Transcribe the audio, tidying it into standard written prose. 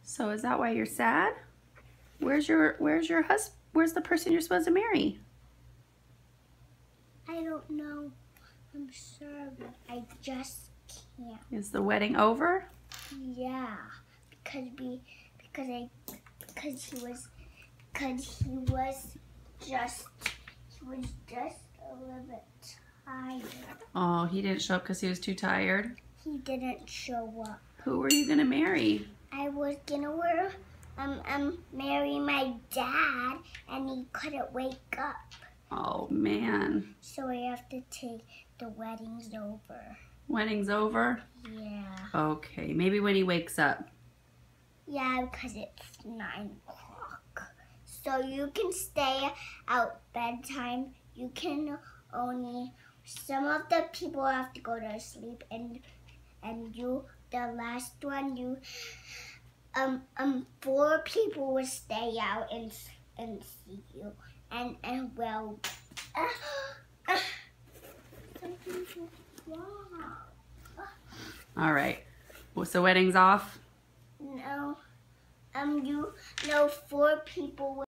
So is that why you're sad? Where's your husband? Where's the person you're supposed to marry? I don't know. I'm sorry. I just can't. Is the wedding over? Yeah, because he was just a little bit tired. Oh, he didn't show up because he was too tired. He didn't show up. Who were you gonna marry? I was gonna marry my dad, and he couldn't wake up. Oh man. So I have to take the wedding's over. Wedding's over? Yeah. Okay, maybe when he wakes up. Yeah, because it's 9 o'clock. So you can stay out bedtime. You can only, some of the people have to go to sleep, and you, the last one, you, 4 people will stay out and see you, and well, something's wrong. All right. Well, so wedding's off? No, 4 people will